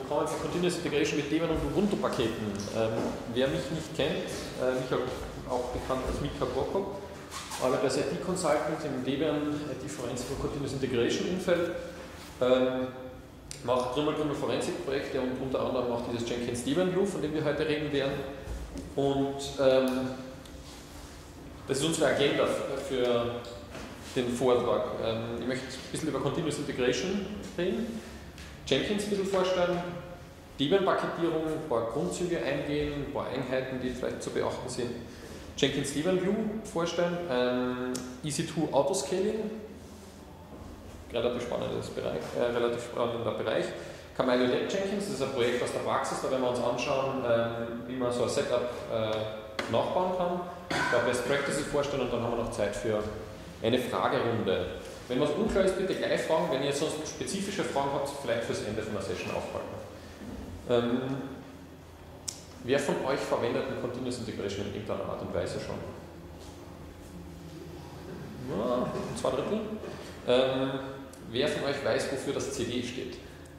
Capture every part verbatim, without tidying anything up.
kommen für Continuous Integration mit Debian und Ubuntu-Paketen. Ähm, wer mich nicht kennt, äh, mich auch bekannt als Mika Prokop, arbeite als I T-Consultant im Debian I T-Forensik und Continuous Integration-Umfeld, ähm, mache Trümmer-Trümmer-Forensik-Projekte und unter anderem auch dieses Jenkins Debian View, von dem wir heute reden werden. Und ähm, das ist unsere Agenda für den Vortrag. Ähm, ich möchte ein bisschen über Continuous Integration reden, Jenkins ein bisschen vorstellen, Debian-Paketierung, ein paar Grundzüge eingehen, ein paar Einheiten, die vielleicht zu beachten sind. Jenkins Debian View vorstellen, ähm, E C zwei Autoscaling, relativ spannendes Bereich, äh, relativ spannender Bereich. Camino Lab Jenkins, das ist ein Projekt aus der Praxis, da werden wir uns anschauen, ähm, wie man so ein Setup äh, nachbauen kann, da Best Practices vorstellen und dann haben wir noch Zeit für eine Fragerunde. Wenn was unklar ist, bitte gleich fragen, wenn ihr sonst spezifische Fragen habt, vielleicht fürs Ende von der Session aufhalten. Ähm, wer von euch verwendet eine Continuous Integration in irgendeiner Art und Weise schon? Ja, zwei Drittel. Ähm, wer von euch weiß, wofür das C D steht?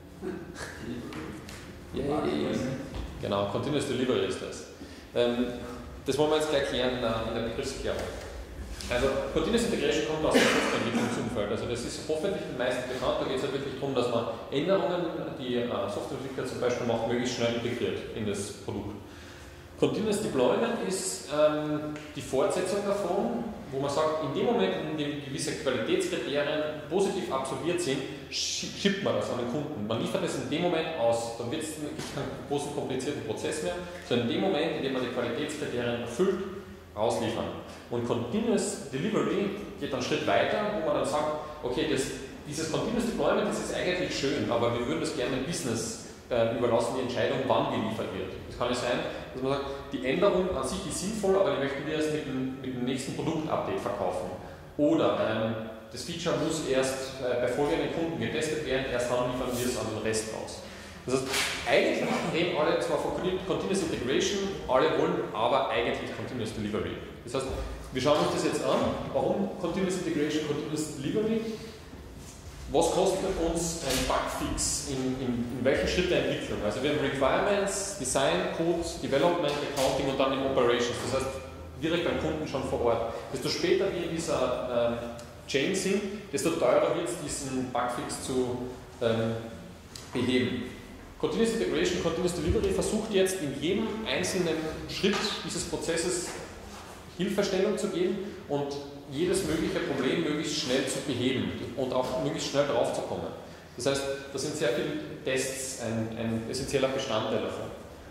Yay. Genau, Continuous Delivery ist das. Ähm, das wollen wir jetzt gleich klären in der, in der Begriffsklärung. Also, Continuous Integration kommt aus dem Softwareentwicklungsumfeld. Also, das ist hoffentlich den meisten bekannt. Da geht es ja wirklich darum, dass man Änderungen, die äh, Softwareentwickler zum Beispiel macht, möglichst schnell integriert in das Produkt. Continuous Deployment ist ähm, die Fortsetzung davon, wo man sagt, in dem Moment, in dem gewisse Qualitätskriterien positiv absolviert sind, schippt man das an den Kunden. Man liefert es in dem Moment aus. Dann gibt es keinen großen, komplizierten Prozess mehr, sondern in dem Moment, in dem man die Qualitätskriterien erfüllt, ausliefern. Und Continuous Delivery geht einen Schritt weiter, wo man dann sagt, okay, das, dieses Continuous Deployment, das ist eigentlich schön, aber wir würden das gerne im Business äh, überlassen, die Entscheidung, wann geliefert wird. Das kann nicht sein, dass man sagt, die Änderung an sich ist sinnvoll, aber die möchten wir erst mit dem, mit dem nächsten Produktupdate verkaufen. Oder ähm, das Feature muss erst äh, bei folgenden Kunden getestet werden, erst dann liefern wir es an den Rest aus. Das heißt, eigentlich reden alle zwar von Continuous Integration, alle wollen aber eigentlich Continuous Delivery. Das heißt, wir schauen uns das jetzt an, warum Continuous Integration, Continuous Delivery, was kostet uns ein Bugfix, in, in, in welchen Schritt der Entwicklung. Also wir haben Requirements, Design, Code, Development, Accounting und dann in Operations, das heißt direkt beim Kunden schon vor Ort. Desto später wir in dieser ähm, Chain sind, desto teurer wird es, diesen Bugfix zu ähm, beheben. Continuous Integration, Continuous Delivery versucht jetzt in jedem einzelnen Schritt dieses Prozesses Hilfestellung zu geben und jedes mögliche Problem möglichst schnell zu beheben und auch möglichst schnell drauf zu kommen. Das heißt, da sind sehr viele Tests ein, ein essentieller Bestandteil davon.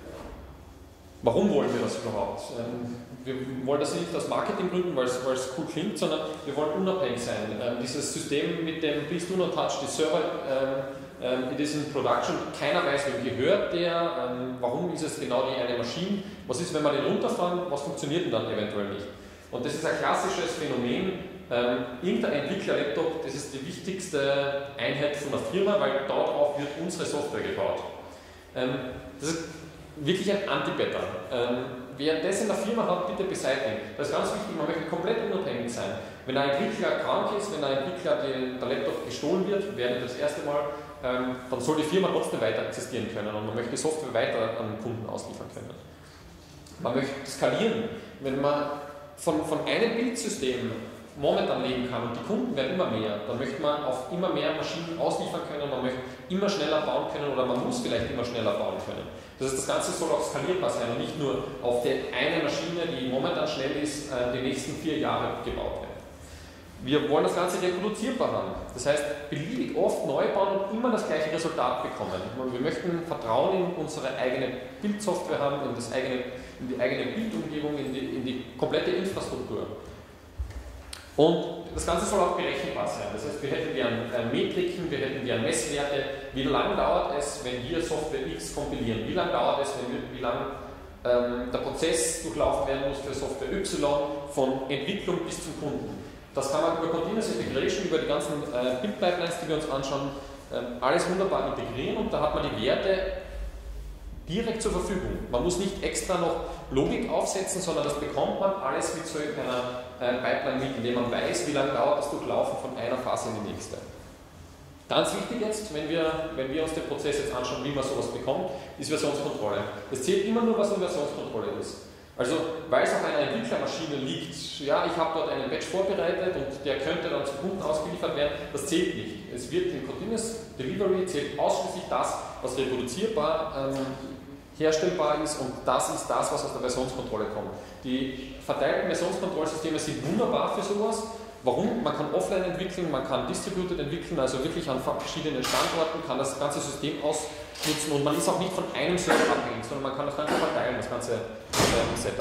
Warum wollen wir das überhaupt? Wir wollen das nicht aus Marketinggründen, weil es, weil es cool klingt, sondern wir wollen unabhängig sein. Dieses System mit dem Please do not touch the server, it is in production, keiner weiß, wem gehört der, warum ist es genau die eine Maschine, was ist, wenn wir den runterfahren, was funktioniert denn dann eventuell nicht. Und das ist ein klassisches Phänomen, ähm, irgendein Entwickler-Laptop, das ist die wichtigste Einheit von der Firma, weil darauf wird unsere Software gebaut. Ähm, das ist wirklich ein Anti-Pattern. Ähm, wer das in der Firma hat, bitte beseitigen. Das ist ganz wichtig, man möchte komplett unabhängig sein. Wenn ein Entwickler krank ist, wenn ein Entwickler den, der Laptop gestohlen wird, während das erste Mal, ähm, dann soll die Firma trotzdem weiter existieren können und man möchte die Software weiter an den Kunden ausliefern können. Man möchte skalieren. Wenn man von, von einem Bildsystem momentan leben kann und die Kunden werden immer mehr, dann möchte man auf immer mehr Maschinen ausliefern können, man möchte immer schneller bauen können oder man muss vielleicht immer schneller bauen können. Das heißt, das Ganze soll auch skalierbar sein und nicht nur auf der eine Maschine, die momentan schnell ist, die nächsten vier Jahre gebaut werden. Wir wollen das Ganze reproduzierbar haben. Das heißt, beliebig oft neu bauen und immer das gleiche Resultat bekommen. Wir möchten Vertrauen in unsere eigene Bildsoftware haben, in, das eigene, in die eigene Bildumgebung, in die, in die komplette Infrastruktur. Und das Ganze soll auch berechenbar sein. Das heißt, wir hätten gern Metriken, wir hätten gern Messwerte. Wie lange dauert es, wenn wir Software X kompilieren? Wie lange dauert es, wenn wir, wie lange ähm, der Prozess durchlaufen werden muss für Software Y von Entwicklung bis zum Kunden? Das kann man über Continuous Integration, über die ganzen äh, Build-Pipelines, die wir uns anschauen, äh, alles wunderbar integrieren und da hat man die Werte direkt zur Verfügung. Man muss nicht extra noch Logik aufsetzen, sondern das bekommt man alles mit so einer äh, Pipeline mit, indem man weiß, wie lange dauert das Durchlaufen von einer Phase in die nächste. Ganz wichtig jetzt, wenn wir, wenn wir uns den Prozess jetzt anschauen, wie man sowas bekommt, ist Versionskontrolle. Es zählt immer nur, was eine Versionskontrolle ist. Also, weil es auf einer Entwicklermaschine liegt, ja, ich habe dort einen Batch vorbereitet und der könnte dann zum Kunden ausgeliefert werden, das zählt nicht. Es wird in Continuous Delivery zählt ausschließlich das, was reproduzierbar, ähm, herstellbar ist, und das ist das, was aus der Versionskontrolle kommt. Die verteilten Versionskontrollsysteme sind wunderbar für sowas. Warum? Man kann offline entwickeln, man kann distributed entwickeln, also wirklich an verschiedenen Standorten, kann das ganze System ausnutzen, und man ist auch nicht von einem Server abhängig, sondern man kann das Ganze verteilen, das ganze äh, Setup.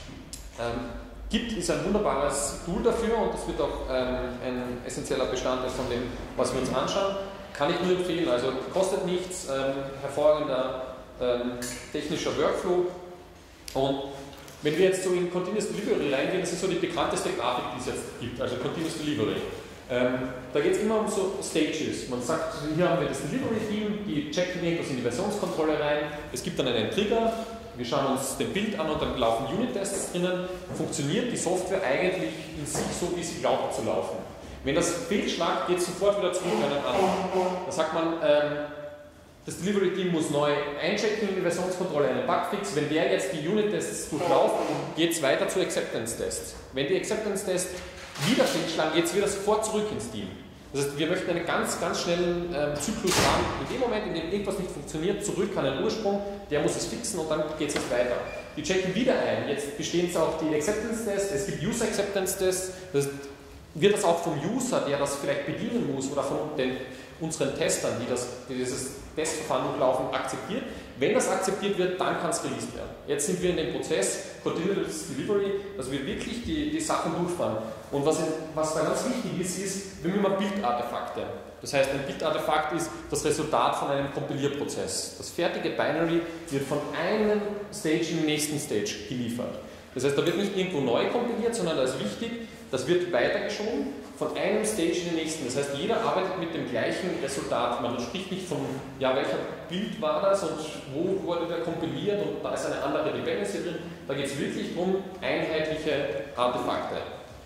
Ähm, Git ist ein wunderbares Tool dafür, und das wird auch ähm, ein essentieller Bestandteil von dem, was wir uns anschauen. Kann ich nur empfehlen, also kostet nichts, ähm, hervorragender ähm, technischer Workflow. Und wenn wir jetzt so in Continuous Delivery reingehen, das ist so die bekannteste Grafik, die es jetzt gibt, also Continuous Delivery. Ähm, da geht es immer um so Stages. Man sagt, hier haben wir das Delivery-Team, die checken irgendwas in die Versionskontrolle rein, es gibt dann einen Trigger, wir schauen uns den Bild an und dann laufen Unit-Tests drinnen. Funktioniert die Software eigentlich in sich so, wie sie glaubt zu laufen? Wenn das fehlschlägt, geht es sofort wieder zurück an den anderen. Da sagt man, ähm, das Delivery-Team muss neu einchecken in die Versionskontrolle, einen Bugfix. Wenn der jetzt die Unit-Tests durchlauft, geht es weiter zu Acceptance-Tests. Wenn die Acceptance-Tests wieder fehlschlagen, geht es wieder sofort zurück ins Team. Das heißt, wir möchten einen ganz, ganz schnellen ähm, Zyklus haben. In dem Moment, in dem irgendwas nicht funktioniert, zurück an den Ursprung, der muss es fixen und dann geht es jetzt weiter. Die checken wieder ein. Jetzt bestehen es auch die Acceptance-Tests, es gibt User-Acceptance-Tests. Das heißt, wird das auch vom User, der das vielleicht bedienen muss, oder von den, unseren Testern, die, das, die dieses Testverfahren durchlaufen, akzeptiert? Wenn das akzeptiert wird, dann kann es released werden. Jetzt sind wir in dem Prozess Continuous Delivery, dass wir wirklich die, die Sachen durchfahren. Und was, in, was da ganz wichtig ist, ist, wir haben immer Bildartefakte. Das heißt, ein Bildartefakt ist das Resultat von einem Kompilierprozess. Das fertige Binary wird von einem Stage in den nächsten Stage geliefert. Das heißt, da wird nicht irgendwo neu kompiliert, sondern da ist wichtig, das wird weitergeschoben von einem Stage in den nächsten. Das heißt, jeder arbeitet mit dem gleichen Resultat. Man spricht nicht von, ja, welcher Bild war das und wo wurde der kompiliert und da ist eine andere Dependency drin. Da geht es wirklich um einheitliche Artefakte.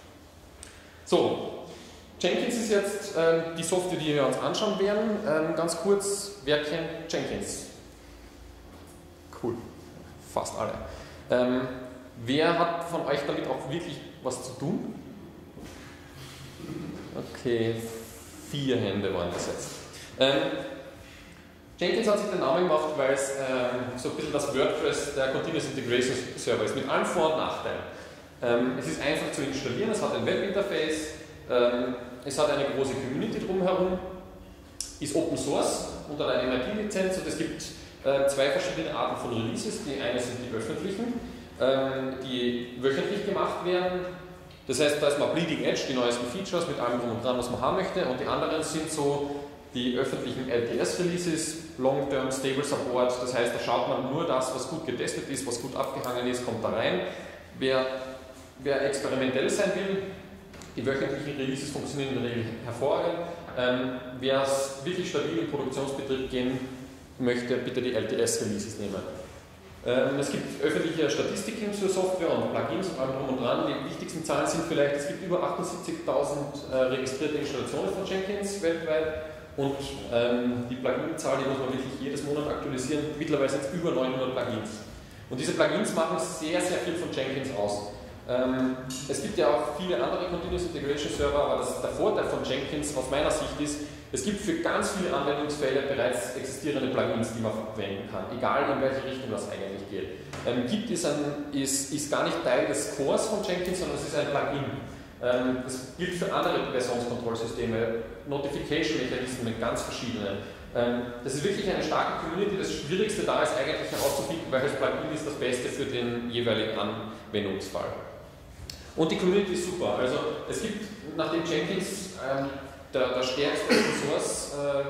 So, Jenkins ist jetzt äh, die Software, die wir uns anschauen werden. Ähm, ganz kurz, wer kennt Jenkins? Cool, fast alle. Ähm, wer hat von euch damit auch wirklich was zu tun? Okay, vier Hände waren das jetzt. Ähm, Jenkins hat sich den Namen gemacht, weil es ähm, so ein bisschen das WordPress der Continuous Integration Server ist, mit allen Vor- und Nachteilen. Ähm, es ist einfach zu installieren, es hat ein Webinterface, ähm, es hat eine große Community drumherum, ist Open Source unter einer M I T-Lizenz, und es gibt äh, zwei verschiedene Arten von Releases. Die eine sind die öffentlichen, ähm, die wöchentlich gemacht werden. Das heißt, da ist mal Bleeding Edge, die neuesten Features mit allem drum und dran, was man haben möchte, und die anderen sind so die öffentlichen L T S-Releases, Long-Term Stable Support. Das heißt, da schaut man nur das, was gut getestet ist, was gut abgehangen ist, kommt da rein. Wer, wer experimentell sein will, die wöchentlichen Releases funktionieren in der Regel hervorragend. Ähm, wer es wirklich stabil im Produktionsbetrieb gehen möchte, bitte die L T S-Releases nehmen. Ähm, es gibt öffentliche Statistiken zur Software und Plugins und allem drum und dran. Die wichtigsten Zahlen sind vielleicht, es gibt über achtundsiebzigtausend äh, registrierte Installationen von Jenkins weltweit, und ähm, die Plugin-Zahl, die muss man wirklich jedes Monat aktualisieren. Mittlerweile sind es über neunhundert Plugins. Und diese Plugins machen sehr, sehr viel von Jenkins aus. Ähm, es gibt ja auch viele andere Continuous Integration Server, aber das, der Vorteil von Jenkins aus meiner Sicht ist, es gibt für ganz viele Anwendungsfälle bereits existierende Plugins, die man verwenden kann, egal in welche Richtung das eigentlich geht. Ähm, Git ist, ein, ist, ist gar nicht Teil des Cores von Jenkins, sondern es ist ein Plugin. Ähm, das gilt für andere Versionskontrollsysteme, Notification-Mechanismen mit ganz verschiedenen. Ähm, das ist wirklich eine starke Community. Das Schwierigste da ist eigentlich herauszufinden, welches Plugin ist das Beste für den jeweiligen Anwendungsfall. Und die Community ist super. Also es gibt, nachdem Jenkins ähm, der, der stärkste Open Source äh,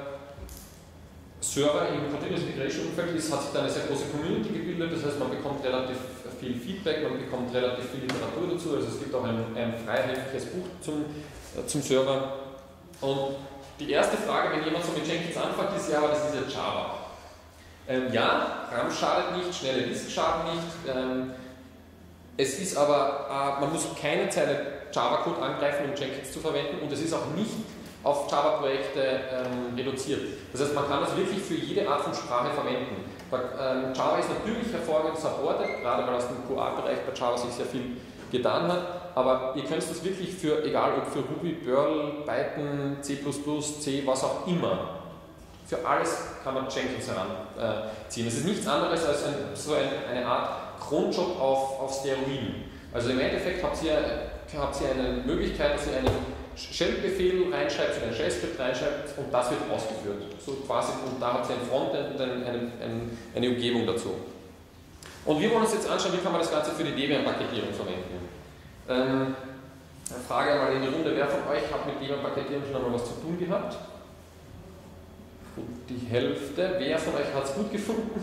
Server im Continuous Integration Umfeld ist, hat sich da eine sehr große Community gebildet. Das heißt, man bekommt relativ viel Feedback, man bekommt relativ viel Literatur dazu. Also es gibt auch ein, ein freihändiges Buch zum, äh, zum Server. Und die erste Frage, wenn jemand so mit Jenkins anfängt, ist ja, aber das ist ja Java. Ähm, ja, RAM schadet nicht, schnelle Disk schaden nicht. Ähm, es ist aber, äh, man muss keine Zeile Java-Code angreifen, um Jenkins zu verwenden, und es ist auch nicht auf Java-Projekte ähm, reduziert. Das heißt, man kann das wirklich für jede Art von Sprache verwenden. Ähm, Java ist natürlich hervorragend supported, gerade weil aus dem Q A-Bereich bei Java sich sehr viel getan hat, aber ihr könnt das wirklich für, egal ob für Ruby, Perl, Python, C plus plus, C, was auch immer, für alles kann man Jenkins heranziehen. Es ist nichts anderes als ein, so ein, eine Art Cronjob auf, auf Steroiden. Also im Endeffekt habt ihr, habt ihr eine Möglichkeit, dass ihr einen Shell-Befehl reinschreibt, für einen Shell-Script reinschreibt und das wird ausgeführt. So quasi, und da habt ihr ein Frontend und eine, eine, eine Umgebung dazu. Und wir wollen uns jetzt anschauen, wie kann man das Ganze für die Debian-Paketierung verwenden. Ähm, eine Frage mal in die Runde, wer von euch hat mit Debian-Paketierung schon einmal was zu tun gehabt? Gut, die Hälfte. Wer von euch hat es gut gefunden?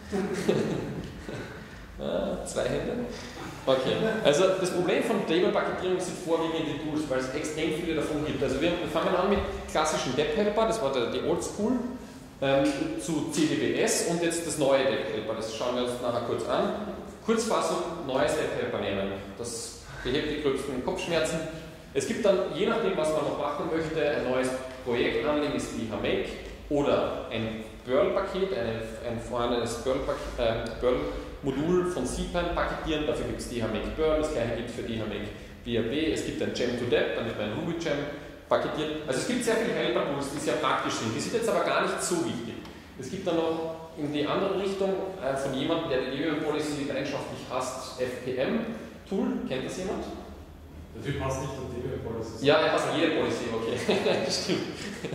ah, zwei Hände. Okay, also das Problem von Debian-Paketierung sind vorwiegend die Tools, weil es extrem viele davon gibt. Also wir, wir fangen an mit klassischen Deb-Helper, das war der, die Oldschool, ähm, zu C D B S und jetzt das neue Deb-Helper, das schauen wir uns nachher kurz an. Kurzfassung, neues Deb-Helper nehmen, das behebt die gröbsten Kopfschmerzen. Es gibt dann, je nachdem was man noch machen möchte, ein neues Projekt anlegen, ist D H Make oder ein Perl-Paket, ein vorhandenes Perl-Paket, äh, Perl Modul von C P A N paketieren, dafür gibt es D H Make Perl, das gleiche gibt es für D H Make B R B, es gibt ein Gem to Deb, dann wird ein Ruby Gem paketiert. Also es gibt sehr viele Helper-Tools, die sehr praktisch sind, die sind jetzt aber gar nicht so wichtig. Es gibt dann noch in die andere Richtung äh, von jemandem, der die Debian Policy leidenschaftlich hasst, F P M-Tool, kennt das jemand? Der Typ hasst nicht die Debian Policy. Ja, er hasst jede Policy, okay, stimmt.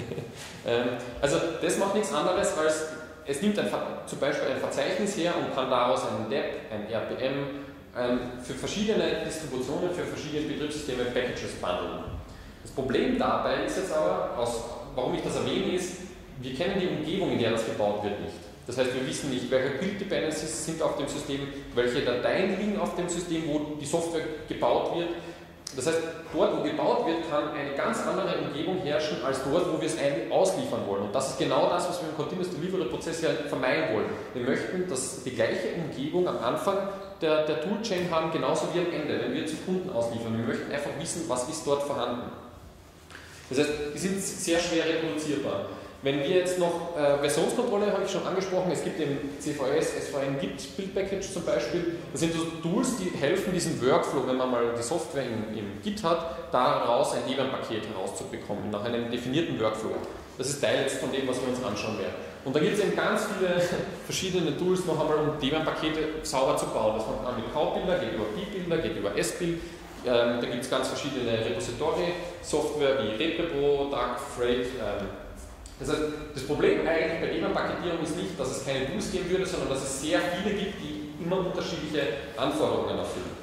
ähm, also das macht nichts anderes als es nimmt ein, zum Beispiel ein Verzeichnis her und kann daraus einen Deb, ein R P M, ähm, für verschiedene Distributionen, für verschiedene Betriebssysteme Packages bundeln. Das Problem dabei ist jetzt aber, aus, warum ich das erwähne, ist, wir kennen die Umgebung, in der das gebaut wird, nicht. Das heißt, wir wissen nicht, welche Build-Dependencies sind auf dem System, welche Dateien liegen auf dem System, wo die Software gebaut wird. Das heißt, dort, wo gebaut wird, kann eine ganz andere Umgebung herrschen, als dort, wo wir es eigentlich ausliefern wollen. Und das ist genau das, was wir im Continuous Delivery Prozess ja vermeiden wollen. Wir möchten, dass die gleiche Umgebung am Anfang der, der Toolchain haben, genauso wie am Ende, wenn wir zu Kunden ausliefern. Wir möchten einfach wissen, was ist dort vorhanden. Das heißt, die sind sehr schwer reproduzierbar. Wenn wir jetzt noch äh, Versionskontrolle, habe ich schon angesprochen, es gibt im C V S, S V N Git Build Package zum Beispiel, das sind so Tools, die helfen, diesen Workflow, wenn man mal die Software im, im Git hat, daraus ein Debian-Paket herauszubekommen, nach einem definierten Workflow. Das ist Teil jetzt von dem, was wir uns anschauen werden. Und da gibt es eben ganz viele verschiedene Tools noch einmal, um Debian-Pakete sauber zu bauen. Das fängt an mit Cloud-Builder, geht über P-Builder, geht über S-Build. Ähm, da gibt es ganz verschiedene Repository-Software wie ReproPro, Duck, Freight. Ähm, Das heißt, das Problem eigentlich bei Debian-Paketierung ist nicht, dass es keine Tools geben würde, sondern dass es sehr viele gibt, die immer unterschiedliche Anforderungen erfüllen.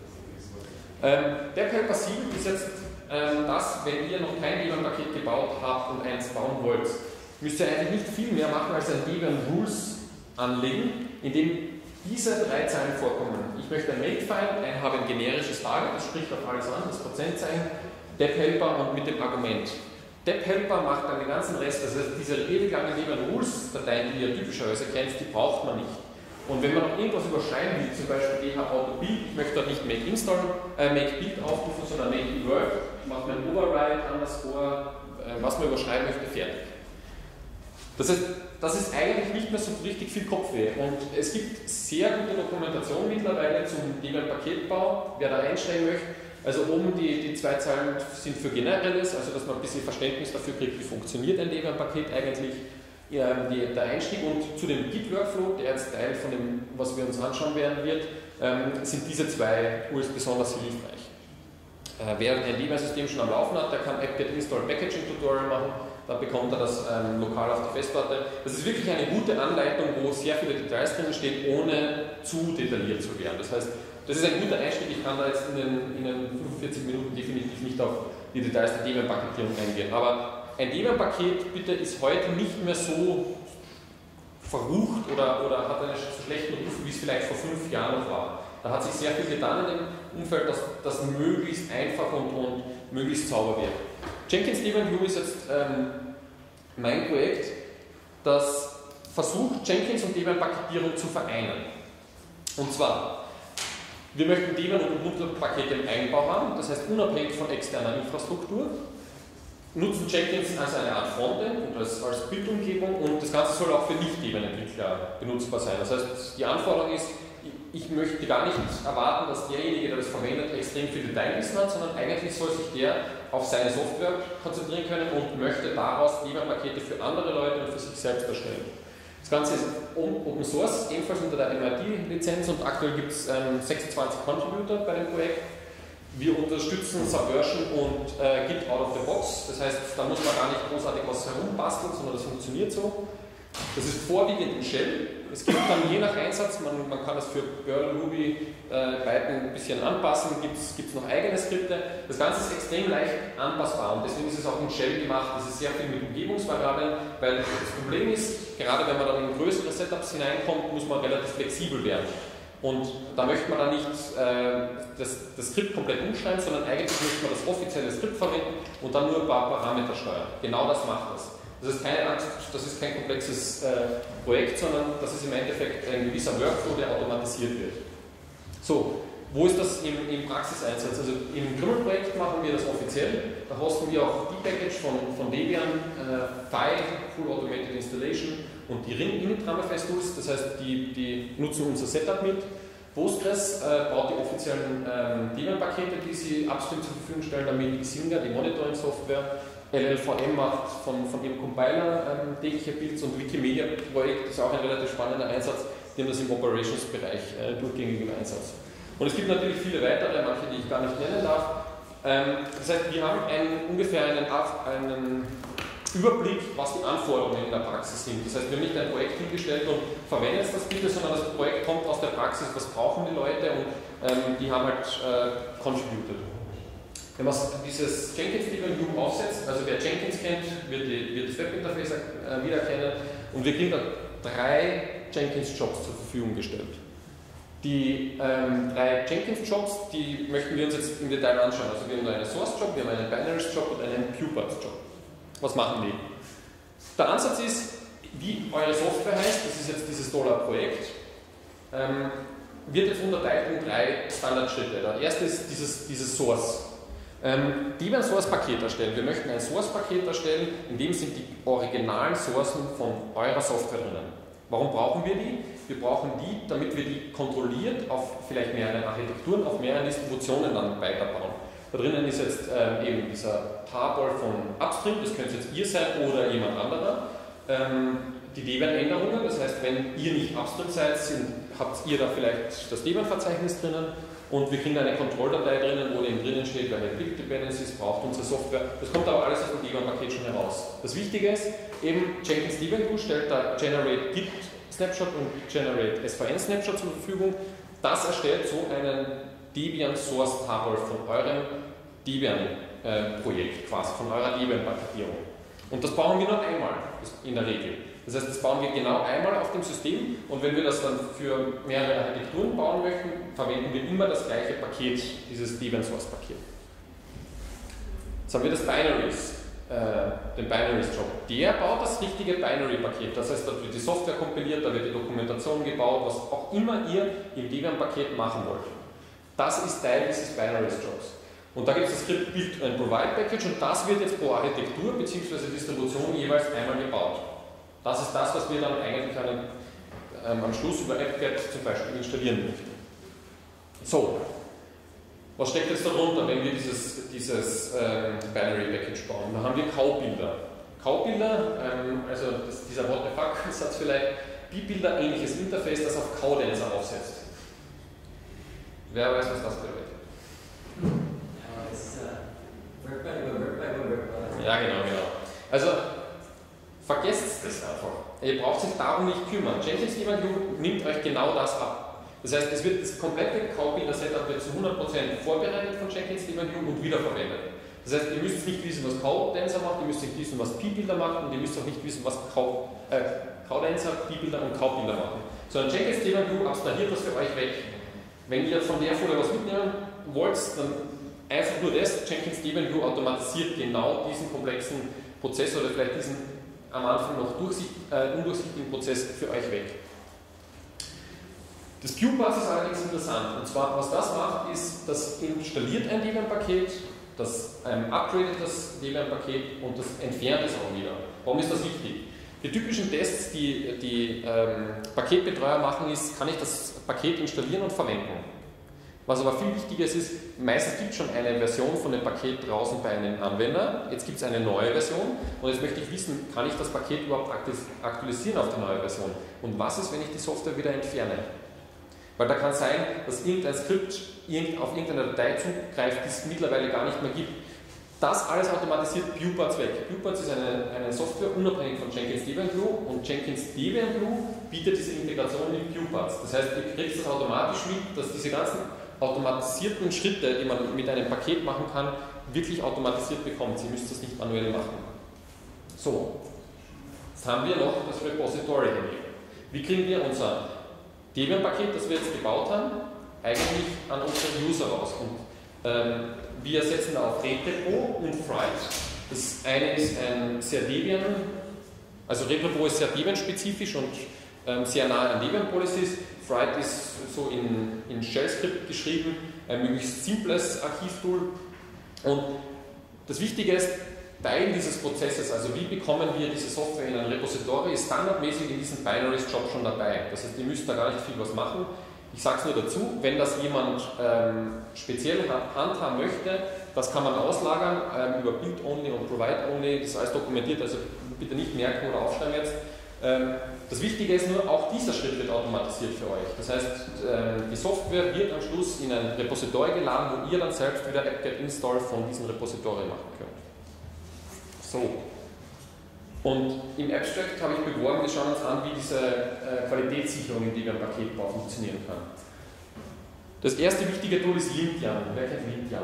Ähm, Deb-Helper sieben ist jetzt ähm, das, wenn ihr noch kein Debian-Paket gebaut habt und eins bauen wollt, müsst ihr eigentlich nicht viel mehr machen als ein Debian-Rules anlegen, in dem diese drei Zeilen vorkommen. Ich möchte ein Make-File, ich habe ein generisches Target, das spricht auf alles an, das Prozentzeichen, Deb-Helper und mit dem Argument. Deb-Helper macht dann den ganzen Rest, also diese ewig langen Debian-Rules-Dateien, die ihr typischerweise kennt, die braucht man nicht. Und wenn man noch irgendwas überschreiben will, zum Beispiel D H Auto Build, ich möchte dort nicht Make Install, äh, Make Build aufrufen, sondern Make Word, ich mache mir ein Override, underscore, äh, was man überschreiben möchte, fertig. Das heißt, das ist eigentlich nicht mehr so richtig viel Kopfweh. Und es gibt sehr gute Dokumentation mittlerweile zum Debian-Paketbau, wer da einsteigen möchte. Also oben die, die zwei Zeilen sind für Generelles, also dass man ein bisschen Verständnis dafür kriegt, wie funktioniert ein Debian-Paket eigentlich, ja, die, der Einstieg. Und zu dem Git-Workflow, der jetzt Teil von dem, was wir uns anschauen werden wird, ähm, sind diese zwei Tools besonders hilfreich. Äh, wer ein Debian-System schon am Laufen hat, der kann apt-get install packaging Tutorial machen, da bekommt er das ähm, lokal auf die Festplatte. Das ist wirklich eine gute Anleitung, wo sehr viele Details drin stehen, ohne zu detailliert zu werden. Das heißt, das ist ein guter Einstieg, ich kann da jetzt in den, in den fünfundvierzig Minuten definitiv nicht auf die Details der Debian-Paketierung eingehen. Aber ein Debian-Paket bitte ist heute nicht mehr so verrucht oder, oder hat einen so schlechten Ruf, wie es vielleicht vor fünf Jahren noch war. Da hat sich sehr viel getan in dem Umfeld, dass das möglichst einfach und, und möglichst sauber wird. Jenkins Debian View ist jetzt ähm, mein Projekt, das versucht, Jenkins und Debian-Paketierung zu vereinen. Und zwar, wir möchten Debian und Ubuntu-Pakete im Einbau haben, das heißt unabhängig von externer Infrastruktur. nutzen Jenkins als eine Art Frontend und als, als Bildumgebung und das Ganze soll auch für Nicht-Debian-Entwickler benutzbar sein. Das heißt, die Anforderung ist, ich möchte gar nicht erwarten, dass derjenige, der das verwendet, extrem viel Detailwissen hat, sondern eigentlich soll sich der auf seine Software konzentrieren können und möchte daraus Debian-Pakete für andere Leute und für sich selbst erstellen. Das Ganze ist Open Source, ebenfalls unter der M I T-Lizenz und aktuell gibt es ähm, sechsundzwanzig Contributor bei dem Projekt. Wir unterstützen Subversion und äh, Git out of the box, das heißt, da muss man gar nicht großartig was herumbasteln, sondern das funktioniert so. Das ist vorwiegend in Shell. Es gibt dann je nach Einsatz, man, man kann das für Perl, Ruby, äh, Python ein bisschen anpassen, gibt es noch eigene Skripte. Das Ganze ist extrem leicht anpassbar und deswegen ist es auch in Shell gemacht. Es ist sehr viel mit Umgebungsvariablen, weil das Problem ist, gerade wenn man dann in größere Setups hineinkommt, muss man relativ flexibel werden. Und da möchte man dann nicht äh, das, das Skript komplett umschreiben, sondern eigentlich möchte man das offizielle Skript verwenden und dann nur ein paar Parameter steuern. Genau das macht das. Das ist keine Angst, das ist kein komplexes äh, Projekt, sondern das ist im Endeffekt ein gewisser Workflow, der automatisiert wird. So, wo ist das im, im Praxiseinsatz? Also im Krümmel-Projekt machen wir das offiziell. Da hosten wir auch die Package von, von Debian, äh, F I, Full Automated Installation und die Init-Ramefest-Tools, das heißt, die, die nutzen unser Setup mit. Postgres äh, baut die offiziellen ähm, Debian-Pakete, die sie upstream zur Verfügung stellen, damit Xinga, die Monitoring-Software, L L V M macht von, von ihrem Compiler ähm, tägliche Builds und Wikimedia-Projekt ist auch ein relativ spannender Einsatz, die haben das im Operations-Bereich äh, durchgängig im Einsatz. Und es gibt natürlich viele weitere, manche, die ich gar nicht nennen darf. Ähm, das heißt, wir haben einen, ungefähr einen, einen Überblick, was die Anforderungen in der Praxis sind. Das heißt, wir haben nicht ein Projekt hingestellt und verwenden jetzt das bitte, sondern das Projekt kommt aus der Praxis, was brauchen die Leute und ähm, die haben halt äh, contributed. Wenn man dieses Jenkins-Debian View aufsetzt, also wer Jenkins kennt, wird, die, wird das Webinterface äh, wiedererkennen und wir kriegen da drei Jenkins-Jobs zur Verfügung gestellt. Die ähm, drei Jenkins-Jobs, die möchten wir uns jetzt im Detail anschauen. Also wir haben da einen Source-Job, wir haben einen Binaries-Job und einen Pureparts-Job. Was machen die? Der Ansatz ist, wie eure Software heißt, das ist jetzt dieses Dollar-Projekt, ähm, wird jetzt unterteilt in drei Standardschritte. Der erste ist dieses, dieses Source. Ähm, Debian Source-Paket erstellen. Wir möchten ein Source-Paket erstellen, in dem sind die originalen Sourcen von eurer Software drinnen. Warum brauchen wir die? Wir brauchen die, damit wir die kontrolliert auf vielleicht mehrere Architekturen, auf mehrere Distributionen dann weiterbauen. Da drinnen ist jetzt ähm, eben dieser Tarball von Upstream, das könnt jetzt ihr sein oder jemand anderer. Ähm, die Debian-Änderungen, das heißt, wenn ihr nicht Upstream seid, sind, habt ihr da vielleicht das Debian-Verzeichnis drinnen. Und wir kriegen eine Kontrolldatei drinnen, wo eben drinnen steht, welche Build Dependencies braucht unsere Software. Das kommt aber alles aus dem Debian-Paket schon heraus. Das Wichtige ist, eben Jenkins Debian View stellt da Generate Git Snapshot und Generate S V N Snapshot zur Verfügung. Das erstellt so einen Debian Source Table von eurem Debian-Projekt, äh, quasi von eurer Debian-Paketierung. Und das bauen wir nur einmal in der Regel. Das heißt, das bauen wir genau einmal auf dem System und wenn wir das dann für mehrere Architekturen bauen möchten, verwenden wir immer das gleiche Paket, dieses Debian Source Paket. Jetzt haben wir das Binaries, äh, den Binaries Job. Der baut das richtige Binary Paket, das heißt, da wird die Software kompiliert, da wird die Dokumentation gebaut, was auch immer ihr im Debian Paket machen wollt. Das ist Teil dieses Binaries Jobs. Und da gibt es das Skript Build and Provide Package und das wird jetzt pro Architektur bzw. Distribution jeweils einmal gebaut. Das ist das, was wir dann eigentlich einen, ähm, am Schluss über apt-get zum Beispiel installieren möchten. So, was steckt jetzt darunter, wenn wir dieses, dieses ähm, Binary Package bauen? Da haben wir Cowbuilder. Cowbuilder, ähm, also das, dieser What the fuck-Satz vielleicht, B-Builder ähnliches Interface, das auf Cowdancer aufsetzt. Wer weiß, was das bedeutet? Ja, das ist äh, Workby über Workby über Workby. Ja, genau, genau. Also, vergesst das einfach. Ihr braucht sich darum nicht kümmern. Jenkins Debian View nimmt euch genau das ab. Das heißt, es wird das komplette Cowbuilder-Setup wird zu hundert Prozent vorbereitet von Jenkins Debian View und wiederverwendet. Das heißt, ihr müsst nicht wissen, was Cowdancer macht, ihr müsst nicht wissen, was P-Builder macht und ihr müsst auch nicht wissen, was Cow, äh, Cowdancer, P-Builder und Cowbuilder machen. Sondern Jenkins Debian View abstrahiert das für euch weg. Wenn ihr von der Folie was mitnehmen wollt, dann einfach nur das, Jenkins Debian View automatisiert genau diesen komplexen Prozess oder vielleicht diesen am Anfang noch durchsicht, äh, undurchsichtigen Prozess für euch weg. Das Pureparts ist allerdings interessant. Und zwar, was das macht, ist, das installiert ein Debian-Paket, Das ähm, upgradet das Debian-Paket und das entfernt es auch wieder. Warum ist das wichtig? Die typischen Tests, die die ähm, Paketbetreuer machen, ist, kann ich das Paket installieren und verwenden. Was aber viel wichtiger ist, ist, meistens gibt es schon eine Version von dem Paket draußen bei einem Anwender, jetzt gibt es eine neue Version und jetzt möchte ich wissen, kann ich das Paket überhaupt aktualisieren auf die neue Version? Und was ist, wenn ich die Software wieder entferne? Weil da kann sein, dass irgendein Skript auf irgendeine Datei zugreift, die es mittlerweile gar nicht mehr gibt. Das alles automatisiert Puparts weg. Puparts ist eine, eine Software unabhängig von Jenkins Debian Glue und Jenkins Debian Glue bietet diese Integration mit Puparts. Das heißt, ihr kriegt das automatisch mit, dass diese ganzen automatisierten Schritte, die man mit einem Paket machen kann, wirklich automatisiert bekommt. Sie müsst das nicht manuell machen. So, jetzt haben wir noch das Repository hier. Wie kriegen wir unser Debian-Paket, das wir jetzt gebaut haben, eigentlich an unsere User raus? Und ähm, wir setzen da auf Reprepo und Fright. Das eine ist ein sehr Debian, also Reprepo ist sehr Debian-spezifisch und ähm, sehr nahe an Debian-Policies. Fright ist so in, in Shell-Skript geschrieben, ein möglichst simples Archivtool. Und das Wichtige ist, Teil dieses Prozesses, also wie bekommen wir diese Software in ein Repository, ist standardmäßig in diesem Binaries-Job schon dabei. Das heißt, ihr müsst da gar nicht viel was machen. Ich sage es nur dazu, wenn das jemand ähm, speziell handhaben möchte, das kann man auslagern ähm, über Build-Only und Provide-Only, das ist alles dokumentiert, also bitte nicht merken oder aufschreiben jetzt. Ähm, das Wichtige ist nur, auch dieser Schritt wird automatisiert für euch. Das heißt, ähm, die Software wird am Schluss in ein Repository geladen, wo ihr dann selbst wieder apt-get install von diesem Repository machen könnt. So. Und im Abstract habe ich beworben, wir schauen uns an, wie diese äh, Qualitätssicherung im Debian-Paketbau funktionieren kann. Das erste wichtige Tool ist Lintian. Wer kennt Lintian?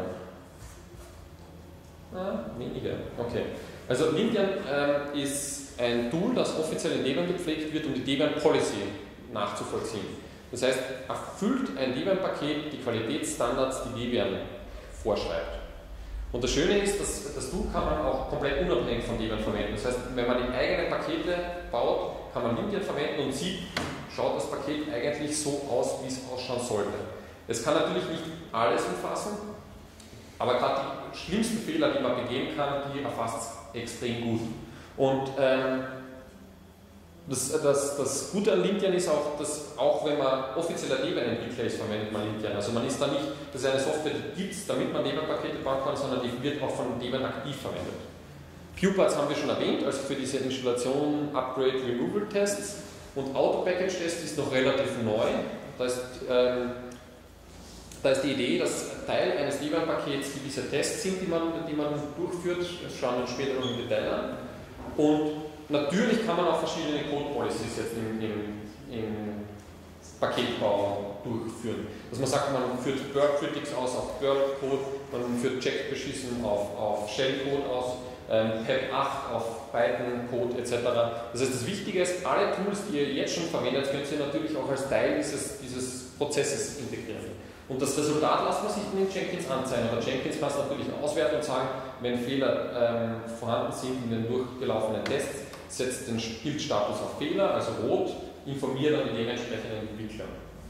Ah, wenige. Okay. Also Lintian äh, ist ein Tool, das offiziell in Debian gepflegt wird, um die Debian-Policy nachzuvollziehen. Das heißt, erfüllt ein Debian-Paket die Qualitätsstandards, die Debian vorschreibt. Und das Schöne ist, dass das Tool kann man auch komplett unabhängig von Debian verwenden. Das heißt, wenn man die eigenen Pakete baut, kann man Lintian verwenden und sieht, schaut das Paket eigentlich so aus, wie es ausschauen sollte. Es kann natürlich nicht alles umfassen, aber gerade die schlimmsten Fehler, die man begehen kann, die erfasst es extrem gut. Und ähm, das, das, das Gute an Lintian ist auch, dass auch wenn man offizieller Debian-Entwickler ist, verwendet man Lintian. Also man ist da nicht, das ist eine Software, die gibt es, damit man Debian-Pakete bauen kann, sondern die wird auch von Debian aktiv verwendet. Puparts haben wir schon erwähnt, also für diese Installation, Upgrade, Removal-Tests. Und Auto-Package-Test ist noch relativ neu. Das ist, ähm, da ist die Idee, dass Teil eines Debian-Pakets gewisse Tests sind, die man, die man durchführt. Das schauen wir später noch im Detail an. Und natürlich kann man auch verschiedene Code-Policies jetzt im, im, im Paketbau durchführen. Dass man sagt, man führt Burp-Critics aus auf Burp-Code, man führt Check-Beschissen auf, auf Shell-Code aus, ähm, P E P acht auf Python-Code et cetera. Das heißt, das Wichtige ist, alle Tools, die ihr jetzt schon verwendet, könnt ihr natürlich auch als Teil dieses, dieses Prozesses integrieren. Und das Resultat lassen wir sich in den Jenkins anzeigen. Aber Jenkins kann es natürlich auswerten und sagen, wenn Fehler ähm, vorhanden sind in den durchgelaufenen Tests, setzt den Bildstatus auf Fehler, also rot, informiert dann die dementsprechenden Entwickler.